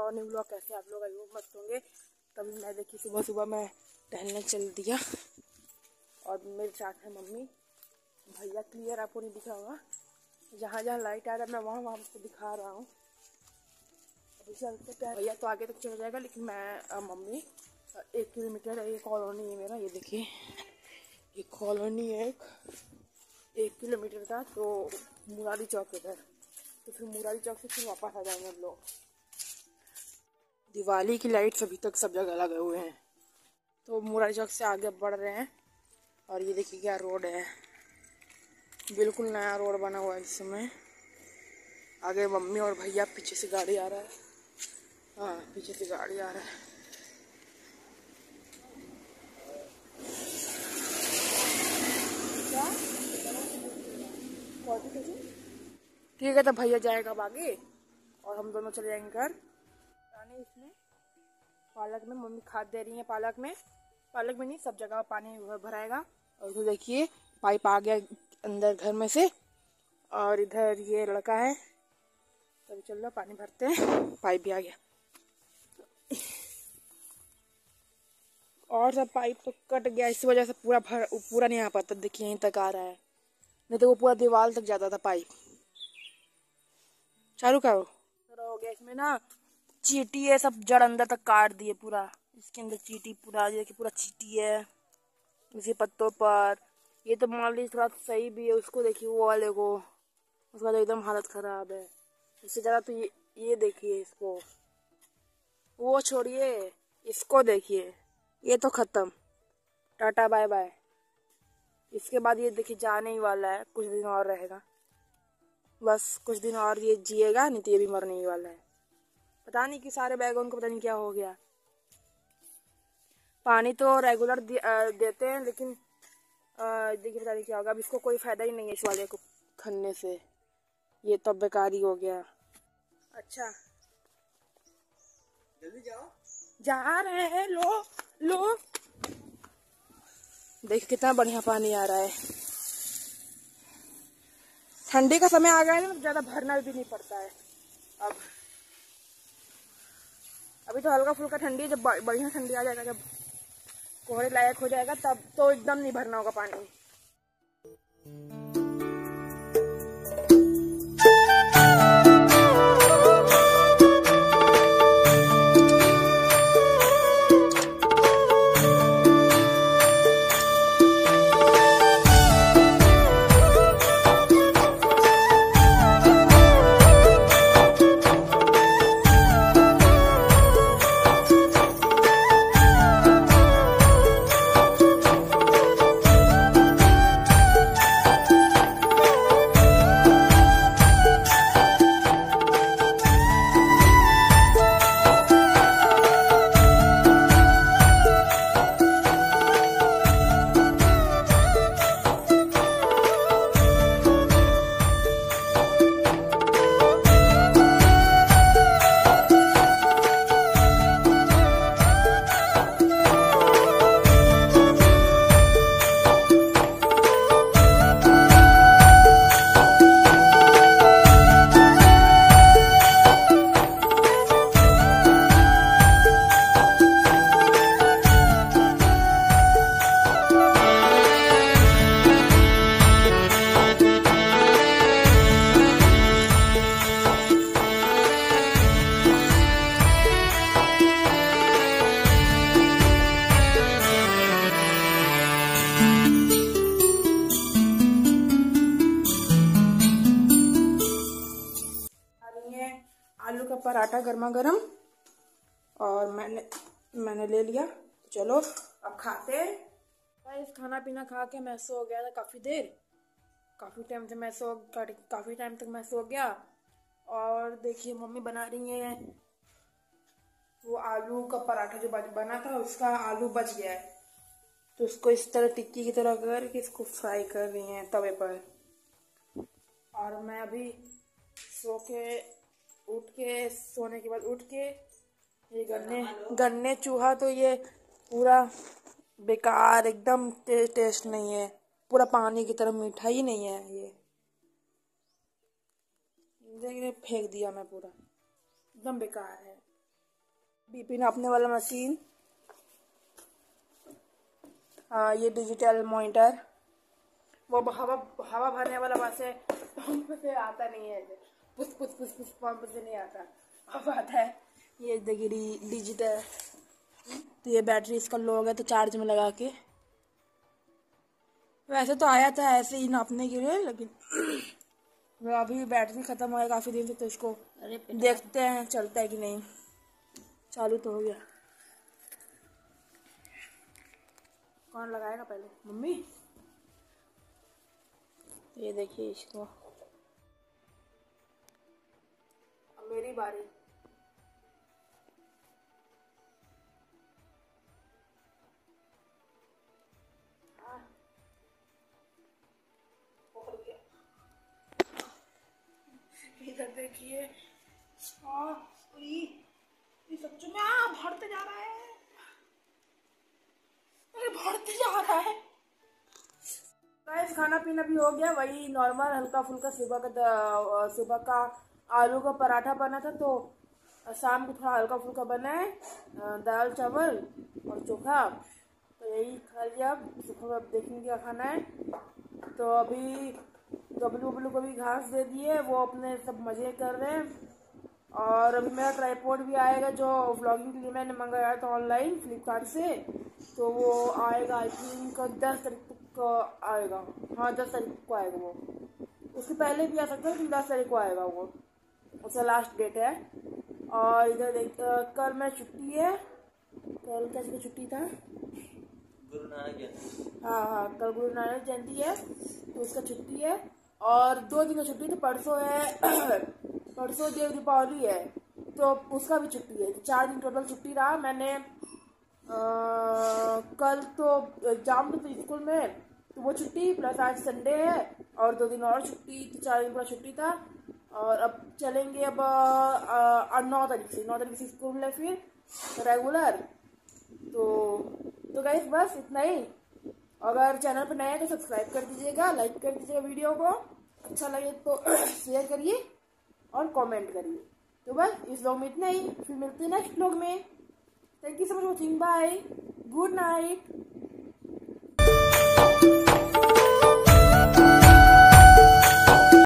और new blog कैसे आप लोग आई होप मस्त होंगे। तभी मैं देखी सुबह सुबह मैं टहलने चल दिया और मेरे साथ है मम्मी भैया। क्लियर आपको नहीं दिखा होगा, जहाँ जहाँ लाइट आ रहा है मैं वहाँ वहाँ आपको दिखा रहा हूँ। अभी चलते हैं, भैया तो आगे तक चल जाएगा लेकिन मैं मम्मी 1 किलोमीटर है, ये कॉलोनी है मेरा, ये देखिए ये कॉलोनी है 1 किलोमीटर का। तो मुरारी चौक इधर, तो फिर मुरारी चौक से फिर वापस आ जाएंगे हम लोग। दिवाली की लाइट्स अभी तक सब जगह लगे हुए हैं। तो मुरारी चौक से आगे बढ़ रहे हैं और ये देखिए क्या रोड है, बिल्कुल नया रोड बना हुआ है इस समय। आगे मम्मी और भैया, पीछे से गाड़ी आ रहा है, हाँ पीछे से गाड़ी आ रहा है। ठीक है, तो भैया जाएगा अब आगे और हम दोनों चले जाएंगे घर। पानी इसमें पालक में मम्मी खाद दे रही है, पालक में नहीं सब जगह पानी भराएगा। और इधर देखिए पाइप आ गया अंदर घर में से, और इधर ये लड़का है। तो चलो पानी भरते हैं, पाइप भी आ गया और सब पाइप तो कट गया, इस वजह से पूरा नहीं आ पाता। देखिए यहीं तक आ रहा है, नहीं तो वो पूरा दीवार तक जाता था पाइप। चालू करो, हो गया इसमें ना चींटी है, सब जड़ अंदर तक काट दिए पूरा। इसके अंदर चींटी पूरा, देखिए पूरा चींटी है इसी पत्तों पर। ये तो मान लीजिए थोड़ा सही भी है, उसको देखिए वो वाले को, उसका तो एकदम हालत खराब है। इससे ज़्यादा तो ये देखिए इसको, वो छोड़िए इसको देखिए, ये तो ख़त्म, टाटा बाय बाय। इसके बाद ये देखिए जाने ही वाला है, कुछ दिन और रहेगा, बस कुछ दिन और ये जिएगा, नहीं तो ये भी मरने ही वाला है। पता नहीं कि सारे बैगन को पता नहीं क्या हो गया। पानी तो रेगुलर देते हैं लेकिन देखिए पता नहीं क्या होगा। अब इसको कोई फायदा ही नहीं है इस वाले को खनने से, ये तो बेकार ही हो गया। अच्छा जल्दी जाओ, जा रहे हैं, लो देखिए कितना बढ़िया पानी आ रहा है। ठंडी का समय आ गया है तो ज़्यादा भरना भी नहीं पड़ता है। अब अभी तो हल्का फुल्का ठंडी है, जब बढ़िया ठंडी आ जाएगा, जब कोहरे लायक हो जाएगा, तब तो एकदम नहीं भरना होगा पानी। आलू का पराठा गर्मा गर्म और मैंने ले लिया। चलो अब खाते हैं। खाना पीना खा के मैं सो गया था काफ़ी टाइम तक मैं सो गया। और देखिए मम्मी बना रही है वो आलू का पराठा जो बना था, उसका आलू बच गया है, तो उसको इस तरह टिक्की की तरह करके इसको फ्राई कर रही हैं तवे पर। और मैं अभी सोने के बाद उठ के ये गन्ने चूहा, तो ये पूरा बेकार, एकदम टेस्ट नहीं है, पूरा पानी की तरह, मीठा ही नहीं है ये। देखिए फेंक दिया मैं, पूरा एकदम बेकार है। बीपी नापने वाला मशीन। हाँ, ये डिजिटल मॉनिटर। वो हवा हवा भरने वाला वैसे पंप से आता नहीं है, पुस पुस पुस पुस पंप से नहीं आता, अब आता है। ये देखिए डिजिटल। तो ये बैटरी इसका लो हो गया तो चार्ज में लगा के, वैसे तो आया था ऐसे ही नापने के लिए, लेकिन वो अभी बैटरी खत्म हो गया काफी दिन से, तो इसको देखते हैं चलता है कि नहीं। चालू तो हो गया। कौन लगाएगा पहले, मम्मी? ये देखिए इसको, अब मेरी बारी। इधर देखिए, ये सच्ची में भरते जा रहा है, अरे भरते जा रहा है। गाइस, खाना पीना भी हो गया, वही नॉर्मल हल्का फुल्का। सुबह का आलू का पराठा बना था, तो शाम को थोड़ा हल्का फुल्का बना है, दाल चावल और चोखा, तो यही खा लिया। अब सुबह अब देखेंगे क्या खाना है। तो अभी गबलू वबलू को भी घास दे दिए, वो अपने सब मजे कर रहे हैं। और अभी मेरा ट्राईपोड भी आएगा, जो व्लॉगिंग के लिए मैंने मंगाया था ऑनलाइन फ्लिपकार्ट से, तो वो आएगा आई थिंक 10 तारीख को आएगा। हाँ, 10 तारीख को आएगा वो, उसके पहले भी आ सकता है, लेकिन 10 तारीख को आएगा वो, उसका लास्ट डेट है। और इधर देख, कल मैं छुट्टी है, कल कैसे छुट्टी था, गुरु नानक जयंती। हाँ, कल गुरु नानक जयंती है, तो उसका छुट्टी है। और 2 दिन का छुट्टी, तो परसों है परसों देव दीपावली है, तो उसका भी छुट्टी है। 4 दिन टोटल छुट्टी रहा। मैंने कल तो एग्जाम भी तो स्कूल में, तो वो छुट्टी प्लस आज संडे है, और 2 दिन और छुट्टी, तो 4 दिन पूरा छुट्टी था। और अब चलेंगे, अब 9 तारीख से स्कूल है फिर रेगुलर। तो गाइस बस इतना ही। अगर चैनल पर नया है तो सब्सक्राइब कर दीजिएगा, लाइक कर दीजिएगा वीडियो को, अच्छा लगे तो शेयर करिए और कमेंट करिए। तो बस इस व्लॉग में इतना ही, फिर मिलते हैं नेक्स्ट व्लॉग में। Thank you so much watching, bye, good night.